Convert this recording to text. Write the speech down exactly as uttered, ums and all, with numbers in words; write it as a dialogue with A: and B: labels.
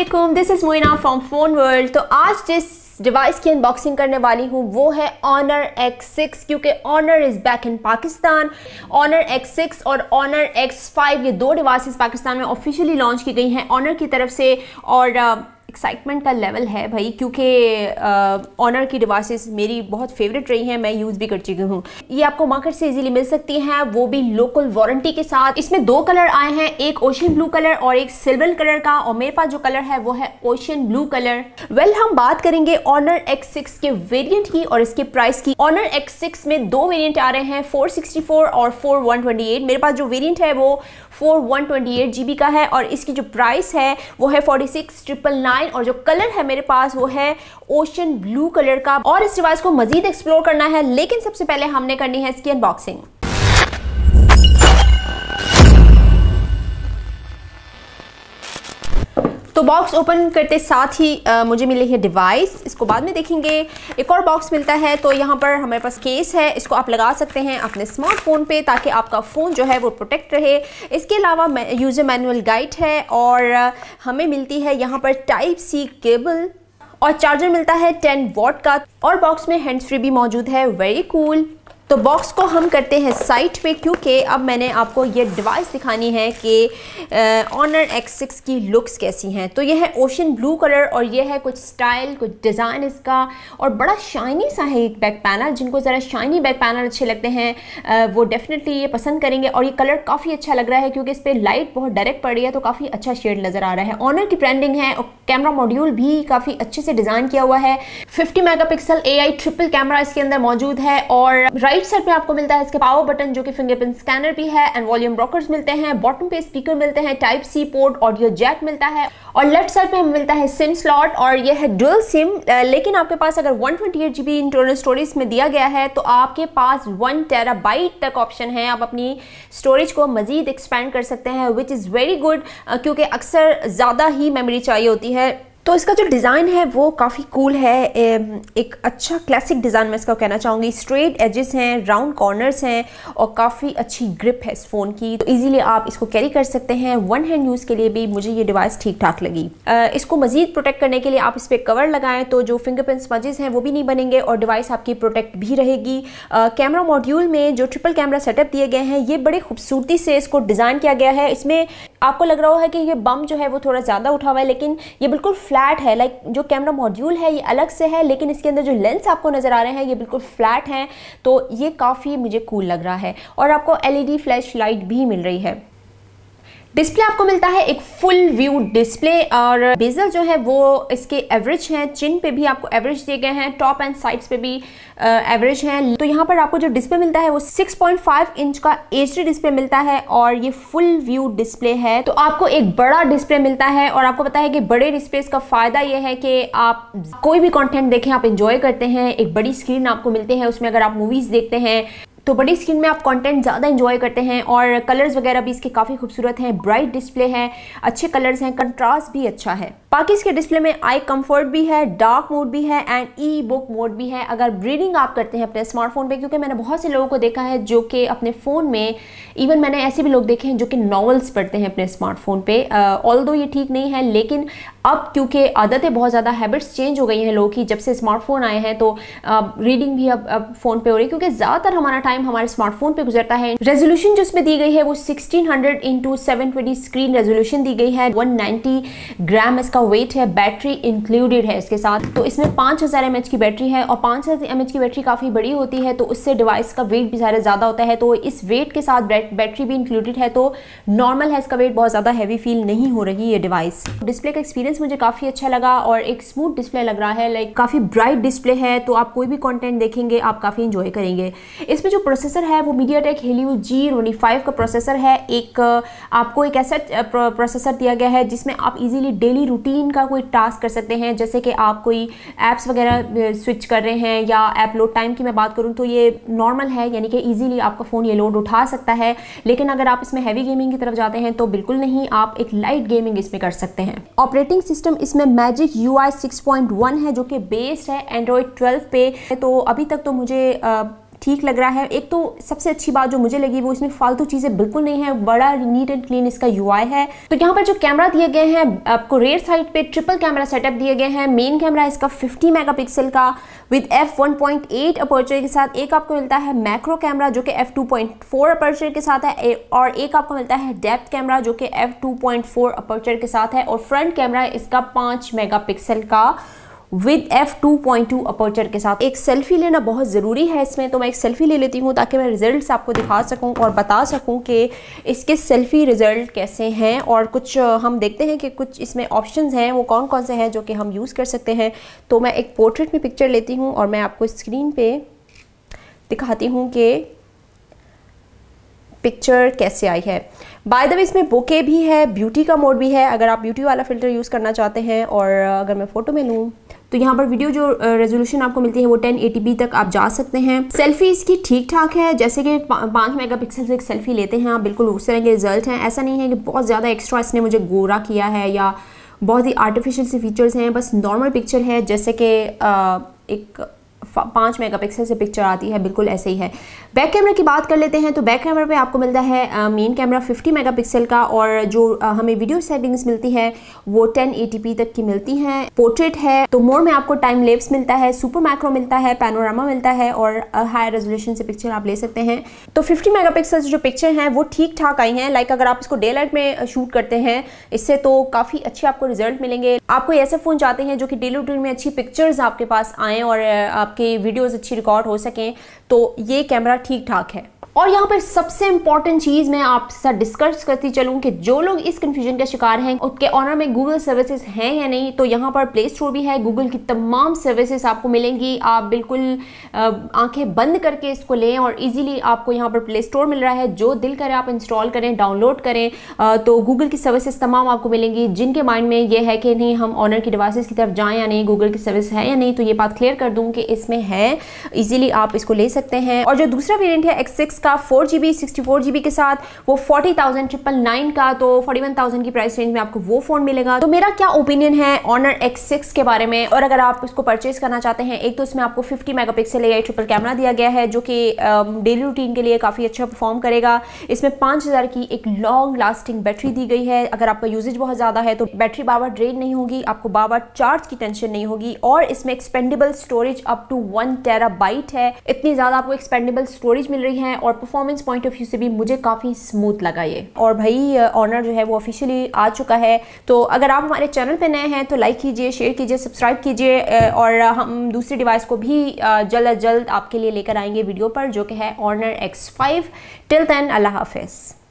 A: अस्सलामुअलैकुम, this is Moina from Phone World. तो आज जिस डिवाइस की अनबॉक्सिंग करने वाली हूँ वो है Honor एक्स सिक्स, क्योंकि Honor is back in Pakistan. Honor X six और Honor एक्स फाइव ये दो डिवाइसेस पाकिस्तान में ऑफिशियली लॉन्च की गई हैं Honor की तरफ से। और एक्साइटमेंट का लेवल है भाई, क्योंकि Honor की डिवाइसेस मेरी बहुत फेवरेट रही हैं, मैं यूज़ भी कर चुकी हूँ। ये आपको मार्केट से इजीली मिल सकती हैं, वो भी लोकल वारंटी के साथ। इसमें दो कलर आए हैं, एक ओशियन ब्लू कलर और एक सिल्वर कलर का, और मेरे पास जो कलर है वो है ocean blue colour. Well well, हम बात करेंगे Honor एक्स सिक्स के वेरिएंट की और इसके प्राइस की। Honor एक्स सिक्स में दो वेरिएंट आ रहे हैं, फोर सिक्सटी फोर और फोर वन ट्वेंटी एट। मेरे पास जो वेरिएंट है वो four one twenty eight GB का है और इसकी जो प्राइस है वो है फोर्टी सिक्स ट्रिपल नाइन, और जो कलर है मेरे पास वो है ओशियन ब्लू कलर का। और इस डिवाइस को मजीद एक्सप्लोर करना है, लेकिन सबसे पहले हमने करनी है इसकी अनबॉक्सिंग। तो बॉक्स ओपन करते साथ ही आ, मुझे मिली है डिवाइस, इसको बाद में देखेंगे। एक और बॉक्स मिलता है, तो यहाँ पर हमारे पास केस है, इसको आप लगा सकते हैं अपने स्मार्टफोन पे ताकि आपका फ़ोन जो है वो प्रोटेक्ट रहे। इसके अलावा यूज़र मैनुअल गाइड है और हमें मिलती है यहाँ पर टाइप सी केबल और चार्जर मिलता है टेन वॉट का, और बॉक्स में हैंड्स फ्री भी मौजूद है। Very cool. तो बॉक्स को हम करते हैं साइड पे, क्योंकि अब मैंने आपको ये डिवाइस दिखानी है कि Honor एक्स सिक्स की लुक्स कैसी हैं। तो ये है ओशियन ब्लू कलर और ये है कुछ स्टाइल, कुछ डिज़ाइन इसका, और बड़ा शाइनी सा है एक बैक पैनल। जिनको ज़रा शाइनी बैक पैनल अच्छे लगते हैं वो डेफिनेटली ये पसंद करेंगे। और ये कलर काफ़ी अच्छा लग रहा है क्योंकि इस पर लाइट बहुत डायरेक्ट पड़ रही है, तो काफ़ी अच्छा शेड नज़र आ रहा है। Honor की ब्रांडिंग है और कैमरा मॉड्यूल भी काफ़ी अच्छे से डिज़ाइन किया हुआ है। Fifty megapixel A I triple camera इसके अंदर मौजूद है, और राइट साइड पे आपको मिलता है इसके पावर बटन जो कि फिंगरप्रिंट स्कैनर भी है, एंड वॉल्यूम रॉकर्स मिलते हैं। बॉटम पे स्पीकर मिलते हैं, type C port, audio jack मिलता है, और लेफ्ट साइड पे हमें मिलता है सिम स्लॉट, और ये है डुअल सिम। लेकिन आपके पास अगर one twenty eight GB internal storage में दिया गया है तो आपके पास वन टेराबाइट तक ऑप्शन है, आप अपनी स्टोरेज को मजीद एक्सपेंड कर सकते हैं, विच इज़ वेरी गुड, क्योंकि अक्सर ज़्यादा ही मेमोरी चाहिए होती है। तो इसका जो डिज़ाइन है वो काफ़ी कूल है, एक अच्छा क्लासिक डिज़ाइन मैं इसका कहना चाहूँगी। स्ट्रेट एजेस हैं, राउंड कॉर्नर्स हैं, और काफ़ी अच्छी ग्रिप है इस फ़ोन की, तो इजीली आप इसको कैरी कर सकते हैं। वन हैंड यूज़ के लिए भी मुझे ये डिवाइस ठीक ठाक लगी। इसको मज़ीद प्रोटेक्ट करने के लिए आप इस पर कवर लगाएं तो जो फिंगरप्रिंट स्मजेस हैं वो भी नहीं बनेंगे और डिवाइस आपकी प्रोटेक्ट भी रहेगी। कैमरा मॉड्यूल में जो ट्रिपल कैमरा सेटअप दिए गए हैं ये बड़े खूबसूरती से इसको डिज़ाइन किया गया है। इसमें आपको लग रहा है कि ये बम जो है वो थोड़ा ज़्यादा उठा हुआ है, लेकिन ये बिल्कुल फ्लैट है। लाइक जो कैमरा मॉड्यूल है ये अलग से है, लेकिन इसके अंदर जो लेंस आपको नज़र आ रहे हैं ये बिल्कुल फ्लैट हैं, तो ये काफ़ी मुझे कूल लग रहा है। और आपको L E D flash light भी मिल रही है। डिस्प्ले आपको मिलता है एक फुल व्यू डिस्प्ले, और बेजल जो है वो इसके एवरेज हैं, चिन पे भी आपको एवरेज दिए गए हैं, टॉप एंड साइड्स पे भी एवरेज हैं। तो यहाँ पर आपको जो डिस्प्ले मिलता है वो सिक्स पॉइंट फाइव इंच का एच डी डिस्प्ले मिलता है, और ये फुल व्यू डिस्प्ले है, तो आपको एक बड़ा डिस्प्ले मिलता है। और आपको पता है कि बड़े डिस्प्ले का फ़ायदा ये है कि आप कोई भी कॉन्टेंट देखें, आप इंजॉय करते हैं। एक बड़ी स्क्रीन आपको मिलती है, उसमें अगर आप मूवीज़ देखते हैं तो बड़ी स्क्रीन में आप कंटेंट ज़्यादा एंजॉय करते हैं, और कलर्स वगैरह भी इसके काफ़ी खूबसूरत हैं। ब्राइट डिस्प्ले है, अच्छे कलर्स हैं, कंट्रास्ट भी अच्छा है। बाकी इसके डिस्प्ले में आई कंफर्ट भी है, डार्क मोड भी है, एंड ई बुक मोड भी है अगर रीडिंग आप करते हैं अपने स्मार्टफोन पे, क्योंकि मैंने बहुत से लोगों को देखा है जो कि अपने फ़ोन में, इवन मैंने ऐसे भी लोग देखे हैं जो कि नॉवेल्स पढ़ते हैं अपने स्मार्टफोन पे। ऑल्दो ये ठीक नहीं है, लेकिन अब क्योंकि आदतें बहुत ज़्यादा, हैबिट्स चेंज हो गई हैं लोगों की जब से स्मार्टफोन आए हैं, तो रीडिंग भी अब अब फ़ोन पे हो रही है, क्योंकि ज़्यादातर हमारा टाइम हमारे स्मार्टफोन पे गुजरता है। रेजोल्यूशन जो इसमें दी गई है वो sixteen hundred into seven twenty screen resolution दी गई है। वन नाइन्टी ग्राम इसका वेट है, बैटरी इंक्लूडेड है इसके साथ। तो इसमें पाँच हज़ार एम एच की बैटरी है, और पाँच हज़ार एम एच की बैटरी काफ़ी बड़ी होती है, तो उससे डिवाइस का वेट भी ज़्यादा ज़्यादा होता है। तो इस वेट के साथ बैटरी भी इंक्लूडेड है, तो नॉर्मल है, इसका वेट बहुत ज़्यादा हैवी फील नहीं हो रही ये डिवाइस। डिस्प्ले का एक्सपीरियंस मुझे काफ़ी अच्छा लगा, और एक स्मूथ डिस्प्ले लग रहा है, लाइक काफ़ी ब्राइट डिस्प्ले है, तो आप कोई भी कंटेंट देखेंगे आप काफ़ी इंजॉय करेंगे। इसमें जो प्रोसेसर है वो MediaTek Helio G twenty five का प्रोसेसर है। एक आपको एक ऐसा प्रोसेसर दिया गया है जिसमें आप इजीली डेली रूटीन का कोई टास्क कर सकते हैं, जैसे कि आप कोई ऐप्स वगैरह स्विच कर रहे हैं, या ऐप लोड टाइम की मैं बात करूं तो ये नॉर्मल है, यानी कि इजीली आपका फ़ोन ये लोड उठा सकता है। लेकिन अगर आप इसमें हैवी गेमिंग की तरफ जाते हैं तो बिल्कुल नहीं, आप एक लाइट गेमिंग इसमें कर सकते हैं। ऑपरेटिंग सिस्टम इसमें Magic U I six point one है जो कि बेस्ड है एंड्रॉयड ट्वेल्व पे। तो अभी तक तो मुझे ठीक लग रहा है। एक तो सबसे अच्छी बात जो मुझे लगी वो इसमें फालतू चीज़ें बिल्कुल नहीं है, बड़ा नीट एंड क्लीन इसका यूआई है। तो यहाँ पर जो कैमरा दिए गए हैं आपको रेयर साइड पे ट्रिपल कैमरा सेटअप दिए गए हैं। मेन कैमरा इसका फिफ्टी मेगापिक्सल का with F one point eight aperture के साथ। एक आपको मिलता है मैक्रो कैमरा जो कि F two point four aperture के साथ है, और एक आपको मिलता है डेप्थ कैमरा जो कि F two point four aperture के साथ है, और फ्रंट कैमरा इसका पाँच मेगापिक्सल का with F two point two aperture के साथ। एक सेल्फी लेना बहुत ज़रूरी है इसमें, तो मैं एक सेल्फी ले लेती हूँ ताकि मैं रिजल्ट्स आपको दिखा सकूँ और बता सकूँ कि इसके सेल्फी रिजल्ट कैसे हैं। और कुछ हम देखते हैं कि कुछ इसमें ऑप्शंस हैं वो कौन कौन से हैं जो कि हम यूज़ कर सकते हैं। तो मैं एक पोर्ट्रेट में पिक्चर लेती हूँ और मैं आपको स्क्रीन पे दिखाती हूँ कि पिक्चर कैसे आई है। बाय द वे इसमें बोके भी है, ब्यूटी का मोड भी है अगर आप ब्यूटी वाला फ़िल्टर यूज़ करना चाहते हैं। और अगर मैं फ़ोटो में लूँ तो यहाँ पर वीडियो जो रेजोल्यूशन आपको मिलती है वो टेन एटी पी तक आप जा सकते हैं। सेल्फी इसकी ठीक ठाक है, जैसे कि पाँच मेगापिक्सल से एक सेल्फी लेते हैं आप, बिल्कुल उस तरह के रिजल्ट हैं। ऐसा नहीं है कि बहुत ज़्यादा एक्स्ट्रा इसने मुझे गोरा किया है या बहुत ही आर्टिफिशियल से फीचर्स हैं, बस नॉर्मल पिक्चर है जैसे कि एक पाँच मेगापिक्सल से पिक्चर आती है, बिल्कुल ऐसे ही है। बैक कैमरा की बात कर लेते हैं तो बैक कैमरा पे आपको मिलता है मेन कैमरा फिफ्टी मेगापिक्सल का, और जो आ, हमें वीडियो सेटिंग्स मिलती है वो टेन एटी पी तक की मिलती हैं। पोर्ट्रेट है तो मोर में आपको टाइम लेप्स मिलता है, सुपर मैक्रो मिलता है, पैनोरामा मिलता है, और हाई रेजोल्यूशन से पिक्चर आप ले सकते हैं। तो फिफ्टी मेगापिक्सल से जो पिक्चर हैं वो ठीक ठाक आई हैं। लाइक अगर आप इसको डे लाइट में शूट करते हैं इससे तो काफ़ी अच्छे आपको रिजल्ट मिलेंगे। आप कोई ऐसा फ़ोन चाहते हैं जो कि डेली रूटीन में अच्छी पिक्चर्स आपके पास आएँ और आपके वीडियोस अच्छी रिकॉर्ड हो सकें, तो ये कैमरा ठीक ठाक है। और यहाँ पर सबसे इंपॉर्टेंट चीज़ मैं आपके साथ डिस्कस करती चलूँ कि जो लोग इस कंफ्यूजन का शिकार हैं उनके ऑनर में गूगल सर्विसेज हैं या नहीं, तो यहाँ पर प्ले स्टोर भी है, गूगल की तमाम सर्विसेज आपको मिलेंगी। आप बिल्कुल आंखें बंद करके इसको लें और इजीली आपको यहाँ पर प्ले स्टोर मिल रहा है, जो दिल करे आप इंस्टॉल करें, डाउनलोड करें। आ, तो गूगल की सर्विसेज तमाम आपको मिलेंगी। जिनके माइंड में ये है कि नहीं हम ऑनर की डिवाइसेस की तरफ जाएँ या नहीं, गूगल की सर्विस है या नहीं, तो ये बात क्लियर कर दूँ कि इसमें है, ईजिली आप इसको ले सकते हैं। और जो दूसरा वेरिएंट है एक्स सिक्स का four G B sixty four G B के साथ, वो फोर्टी थाउजेंड ट्रिपल नाइन का, तो फोर्टी वन थाउजेंड की प्राइस रेंज में आपको वो फोन मिलेगा। तो मेरा क्या ओपिनियन है ऑनर एक्स सिक्स के बारे में, और अगर आप उसको परचेज करना चाहते हैं, एक तो इसमें आपको fifty megapixel A I triple camera दिया गया है जो कि डेली रूटीन के लिए काफ़ी अच्छा परफॉर्म करेगा। इसमें पाँच हज़ार की एक लॉन्ग लास्टिंग बैटरी दी गई है। अगर आपका यूजेज बहुत ज़्यादा है तो बैटरी बार बार ड्रेन नहीं होगी, आपको बार बार चार्ज की टेंशन नहीं होगी। और इसमें expandable storage up to one terabyte है। इतनी ज़्यादा आपको एक्सपेंडेबल स्टोरेज मिल रही है और परफॉर्मेंस पॉइंट ऑफ व्यू से भी मुझे काफ़ी स्मूथ लगा ये। और भाई ऑनर जो है वो ऑफिशियली आ चुका है। तो अगर आप हमारे चैनल पे नए हैं तो लाइक कीजिए, शेयर कीजिए, सब्सक्राइब कीजिए, और हम दूसरी डिवाइस को भी जल्द अज जल्द आपके लिए लेकर आएंगे वीडियो पर, जो कि है Honor X five. Till then अल्लाह हाफिज़।